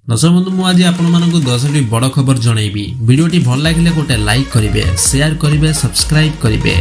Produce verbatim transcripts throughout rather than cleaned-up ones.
दर्शक बंधु मुझे आपको दसटी बड़ खबर जनइबी। वीडियोटी भल लगे गोटे लाइक करेंगे, शेयर करेंगे, सब्सक्राइब करेंगे।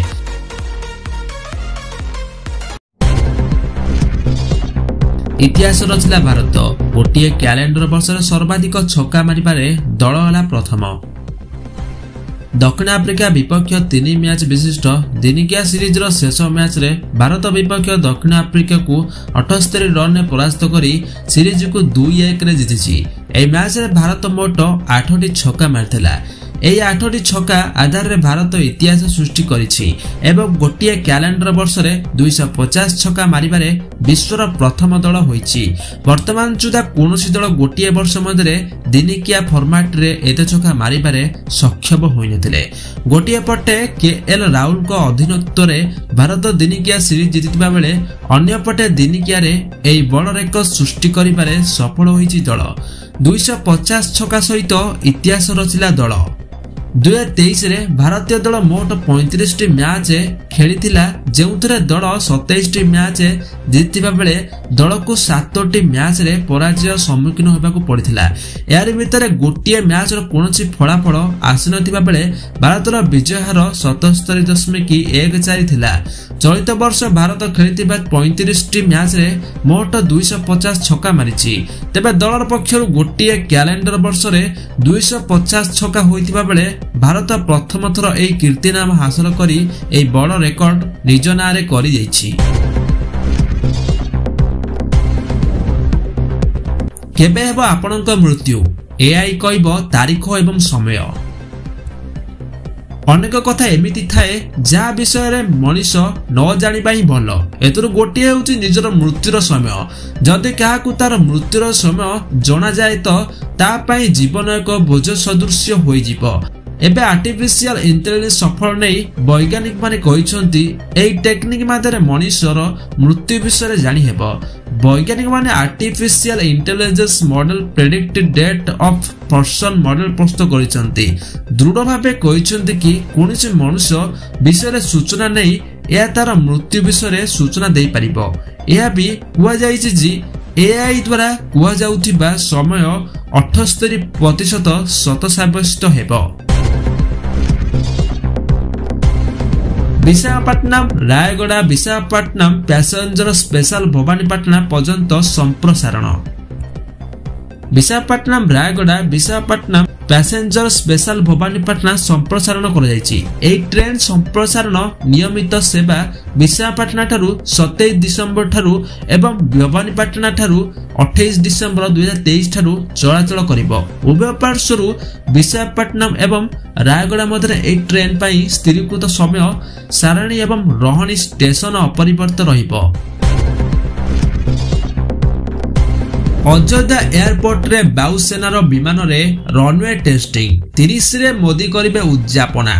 इतिहास रचिला भारत गोटे कैलेंडर वर्ष सर्वाधिक छक्का मारिबारे दल है प्रथम। दक्षिण आफ्रिका विपक्ष तीन मैच विशिष्ट दिनिकिया सीरीज रो शेष मैच रे भारत विपक्ष दक्षिण आफ्रिका को अठस्तरी रन ने परास्त करी सीरीज को दुई एक रे जीतिछि। एई मैच रे भारत मोट आठटी छक्का मारथिला। एई आठटी छक्का आधार रे भारत इतिहास सृष्टि करिछि एवं गोटे कैलेंडर वर्ष रे दो सौ पचास छक्का मारिबारे विश्वर प्रथम दल होइछि। वर्तमान सुधा कोनोसी दल गोटे वर्ष मध्य दिनिकिया फॉर्मेट रे एते छक्का मारिबारे सक्षम होई नथिले। गोटे पटे केएल राहुल को अधीनत्व रे भारत दिनिकिया सीरीज जीतिबा बेले अन्य पटे दिनिकिया रे एई बड़ रेकर्ड सृष्टि करिबारे सफल होइछि दल। दो सौ पचास छक्का सहित इतिहास रचिला दल। दो हज़ार तेईस रे भारतीय दल मोट पैंतीस टी मैच खेलिथिला, जेउथरे दल सत्ताईस टी मैच जीतिबा बेले दल को सात टी मैच रे पराजय सम्मुखीन होबाकू पड़िथिला। यार भितर गोटे मैच रो कोनोसी फलाफल आसिनथिबा बेले भारतर विजय हार सतहत्तर दशमिक एक चार थिला। चलित वर्ष भारत खेलिथिबा पैंतीस टी मैच रे मोट दो सौ पचास छक्का मारिछि। तेबे दलर पक्षरु गोटे कैलेंडर वर्ष रे दो सौ पचास छक्का होइथिबा बेले भारत प्रथम थर एई कीर्तिनाम हासिल करी एई बड़ रेकर्ड निज नारे करि दैछि। केबे हेबो आपनक मृत्यु? एआई कहबो तारीख एवं समय। अनेक कथा एमिति थाए जा विषय रे मनीष न जानिबा ही भल। एतरु गोटे होउछि निजर मृत्युर समय। जदि काहाकू तार मृत्युर समय जणा जाए तो ता पई जीवन एक बोझ सदृश होई जिवो। एबे आर्टिफिशियल इंटेलिजेंस सफल नै वैज्ञानिक माने कहिसंती एई टेक्निक माध्यम मनीषर मृत्यु विषय जानि हेबो। वैज्ञानिक माने artificial intelligence model predict date of person model प्रस्तुत करिसंती। दृढ़ भाबे कहिसंती कि कोनोसी मनुष्य विषय सूचना नै या तार मृत्यु विषय सूचना दे परिबो। एहा भी कुआ जायछि जे एआई द्वारा कुआ जाउथिबा समय अठस्तरी प्रतिशत सत साब्यस्त हेबो। विशाखापट्टनम रायगड़ा विशाखापट्टनम पैसेंजर स्पेशल भवानीपाटना पर्यंत संप्रसारण। विशाखापट्टनम रायगड़ा विशाखापट्टनम पैसेंजर स्पेशल भवानीपाटना संप्रसारण कर जायछि। एई ट्रेन संप्रसारण नियमित सेवा विशाखापट्टना ठारू सत्ताईस दिसंबर ठारू एवं भवानीपाटना ठारू अट्ठाईस दिसंबर दो हज़ार तेईस ठारू चलाचल करिवो। उभय पार्श्वरू विशाखापट्टनम एवं रायगड़ा मध्य एई ट्रेन पई स्थिरीकृत समय सारणी एवं रहणी स्टेशन अपरिवर्तित रहिबो। अयोध्या एयरपोर्ट रे वायुसेनार विमान रे रनवे टेस्टिंग। तीस रे मोदी करिबे उद्यापना।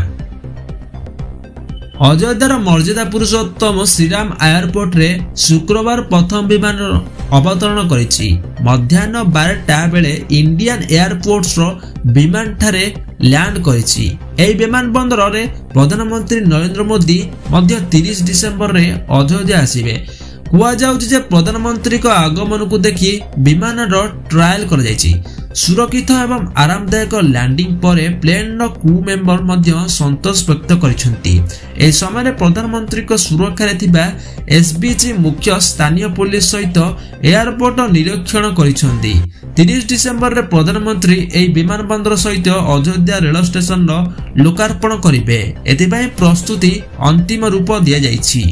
अयोध्यार मर्यादा पुरुषोत्तम श्रीराम एयरपोर्ट रे शुक्रवार प्रथम विमान अवतरण करिछि। मध्याह्न बारटा बेले इंडियन एयरफोर्स रो विमान ठारे लैंड करिछि। एई विमान बंदर रे प्रधानमंत्री नरेंद्र मोदी मध्य तीस दिसंबर रे अयोध्या आसीबे। कुआ जाउछि जे प्रधानमंत्री को आगमन को देखि विमान रो ट्रायल कर जायछि। सुरक्षित एवं आरामदायक लैंडिंग परे प्लेन रो क्रू मेंबर मध्य संतोष व्यक्त करिसंती। ए समय प्रधानमंत्री को सुरक्षा रे थिबा एसबीजी मुख्य स्थानीय पुलिस सहित एयरपोर्ट निरीक्षण करिसंती। तीस दिसंबर रे प्रधानमंत्री एई विमान बंदर सहित अयोध्या रेल स्टेशन रो लोकार्पण करिवे। एथिबाई प्रस्तुति अंतिम रूप दिया जायछि।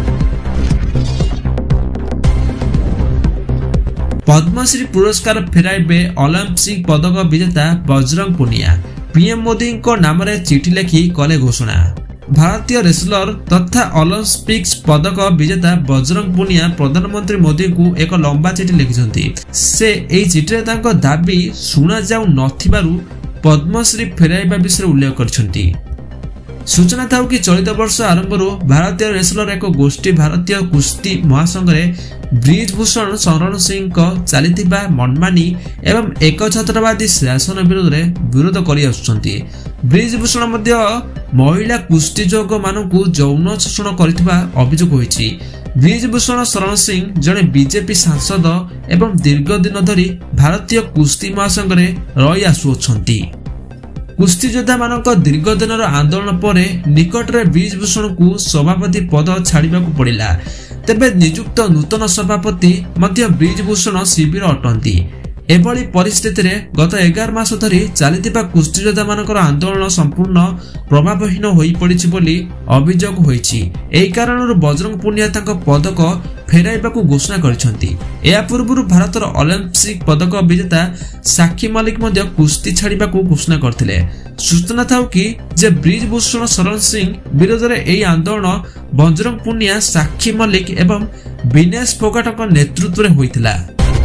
पद्मश्री पुरस्कार फेराइबे ओलंपिक पदक विजेता बजरंग पुनिया। पीएम मोदी को नाम रे चिठी लिखि कले घोषणा। भारतीय रेसलर तथा ओलंपिक्स पदक विजेता बजरंग पुनिया प्रधानमंत्री मोदी को एक लंबा चिठी लिखिसंती। से एई चिठी रे तांको दाबी सुना जाउ नथिबारु पद्मश्री फेराइबा विषय उल्लेख करछंती। सूचना था कि चलित वर्ष आरंभ भारतीय रेसलर एक गोष्ठी भारतीय कुस्ती महासंघ ब्रिजभूषण शरण सिंह चली मनमानी एवं एक छत्रवादी शासन विरोध में विरोध कर ब्रिजभूषण महिला कुस्तीजोग मानक यौन शोषण करथिबा अभियोग होईछि। ब्रिजभूषण शरण सिंह जड़े बीजेपी सांसद एवं दीर्घ दिन धरी भारतीय कुस्ती महासंघ रही आसुअछंती। कुस्ती योद्धा मानक दीर्घ दिन आंदोलन पर निकटरे ब्रिजभूषण को सभापति पद छाड़ा पड़ा। तेबे नियुक्त नूतन सभापति मध्य ब्रिजभूषण शिविर अटंती। एभली परिस्थिति रे गत एगार मास धरी चलीथिबा कुस्ती योद्धा मानकर आंदोलन संपूर्ण प्रभावहीन होई पड़िछि बोली अभियोग होईछि। एही कारणରୁ बजरंग पुनिया तांको पदक फेराइबाकू घोषणा करिसंती। एया पूर्वरु भारतर ओलंपिक पदक विजेता साक्षी मलिक मध्य कुस्ती छाड़िबाकू घोषणा करथिले। सूचना था कि जे ब्रिजभूषण शरण सिंह विरोध में एही आंदोलन बजरंग पुनिया साक्षी मलिक एवं विनेश फोगाटक नेतृत्व में होइतिला।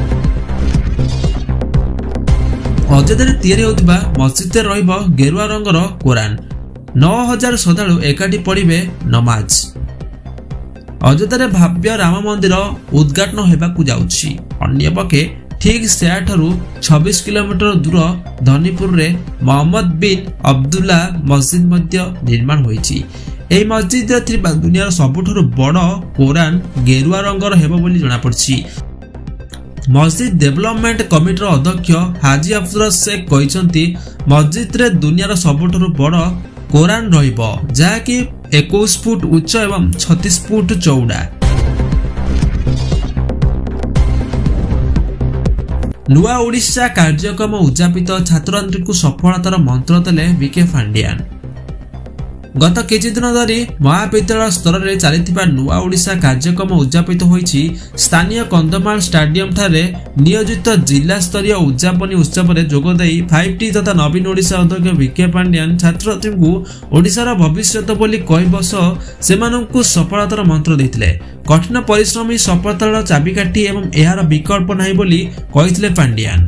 अयोध्या तैयारी होतिबा मस्जिद रहिब गेरुआ रंगर कुरान। नौ हजार श्रद्धालु एकाठी पढ़िबे नमाज। अयोध्या भव्य राम मंदिर उद्घाटन हेबाकू जाउछि। अन्य पके ठीक सेठारु छब्बीस किलोमीटर दूर धनीपुर रे मोहम्मद बिन अब्दुल्ला मस्जिद मध्य निर्माण होईछि। एही मस्जिद रे थिबा दुनियार सबुठारु बड़ कुरान गेरुआ रंगर हेबो बोली जणा पड़छि। मस्जिद डेवलपमेंट कमिटी अध्यक्ष हाजी अफजल शेख कहते मस्जिद रे दुनियार सबुठारु बड़ कुरान रहिबो जहाँकि इक्कीस फुट उच्च एवं छत्तीस फुट चौड़ा। नुआ ओडिशा कार्यक्रम उद्यापित छात्रछात्री को सफलतार मंत्र देले विके पांड्यान। गत किछि दिन धरी महाविद्यालय स्तर में चली नुआ ओडिशा कार्यक्रम उद्यापित होईछि। स्थानीय कंधमाल स्टाडियम ठारे नियोजित जिला स्तरीय उद्यापनी उत्सव में जोगदेई फाइव टी तथा नवीन ओडिशा अध्यक्ष विके पांड्यान छात्रछात्री को ओडिशार भविष्यत बोली कहबस सेमानंकु सफलतार मंत्र देथिले। कठिन परिश्रम ही सफलतार चाबिकाठी एवं एहार विकल्प नाही बोली कहिथिले पांड्यान।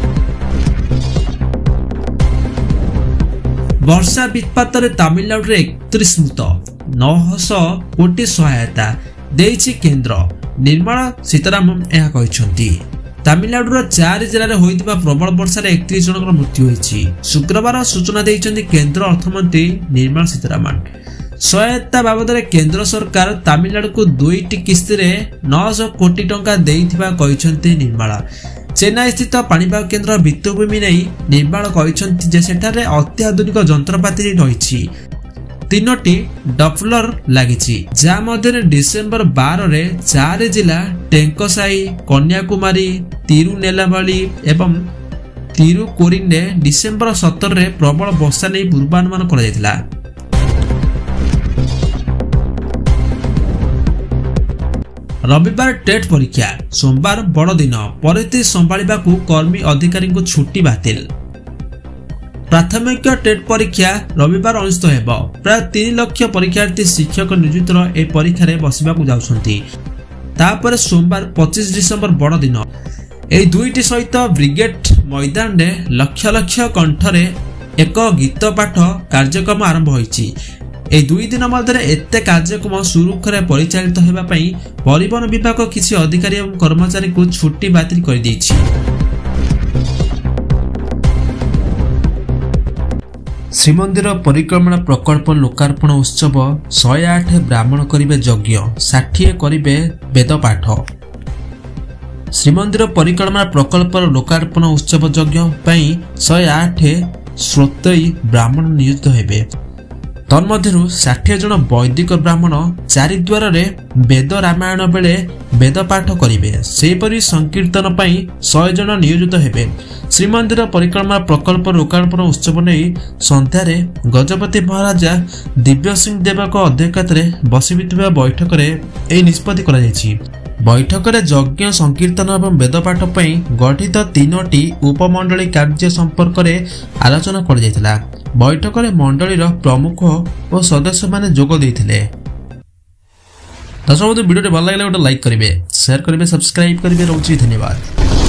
वर्षा विपात तमिलनाडु रे एकतीस मृत नौ सौ कोटी सहायता देइछि केंद्र। निर्मला सीतारामन यह कहछंती। तमिलनाडु चार जिले में होइतिबा प्रबल वर्षा रे एकतीस जनकर मृत्यु होइछि। शुक्रवार सूचना देइछंती केंद्र अर्थमंत्री निर्मला सीतारामन। सहायता बाबद केंद्र सरकार तमिलनाडु को दुईटी किस्ती रे नौ सौ कोटी टंका देइथिबा कहछंती निर्मला। चेन्नई स्थित पाणीपाग केन्द्र भित्तिभूमि नहीं निर्माण कर अत्याधुनिक जंत्रपाति रही तीनोटी डफलर लगी जहाँ मध्य डिसेम्बर बार रे चार जिला टेंकसाई कन्याकुमारी तिरुनेलवेली एवं तिरुकोरिन डिसेम्बर सतर रे प्रबल वर्षा नहीं पूर्वानुमान करा। रविवार टेट परीक्षा सोमवार बड़ दिन परिस्थिति संभाळा कर्मी अधिकारी को छुट्टी बातिल। प्राथमिक टेट परीक्षा रविवार अनुष्ठित हेब। प्राय तीन लक्ष परीक्षार्थी शिक्षक नियुक्त ए परीक्षा बसवा जाउछंती। तापर सोमवार पच्चीस डिसेम्बर बड़ दिन ए दुईटी सहित ब्रिगेड मैदान में लक्ष लक्ष कंठरे एक गीत पाठ कार्यक्रम आरंभ होईछि। ए दुई दिन मध्य एते कार्यक्रम सुरुखुरे परिचालित हेबा पई परिवहन विभाग किसी अधिकारी एवं कर्मचारी को छुट्टी बातिल कर दैछि। श्रीमंदिर परिक्रमा प्रकल्प लोकार्पण उत्सव सौ आठ ब्राह्मण करिवे यज्ञ साठ करिवे वेद पाठ। श्रीमंदिर परिक्रमा प्रकल्प लोकार्पण उत्सव यज्ञ पई सौ आठ श्रोतई ब्राह्मण नियुक्त हेबे। तन्मध्यरु साठ जन वैदिक ब्राह्मण चारिद्वार रे वेद रामायण बेले वेद पाठ करिवे। सेपरि संकीर्तन पई सौ जन नियोजित हेबे। श्रीमंदिर परिक्रमा प्रकल्प लोकार्पण उत्सव नै संध्यारे गजपति महाराजा दिव्य सिंह देवक अध्यक्षतारे बसिबिଥିବା बैठकरे एही निष्पत्ति करा जायछि। बैठकरे यज्ञ संकीर्तन एवं वेद पाठ पई गठित तीनोटी उपमंडली कार्य संपर्क रे आलोचना कर जायतिला। बैठक में मंडली प्रमुख और सदस्य माने जोग देइथिले। दर्शक वीडियो भल लगे गोटे लाइक करेंगे, शेयर करेंगे, सब्सक्राइब करेंगे। रोची धन्यवाद।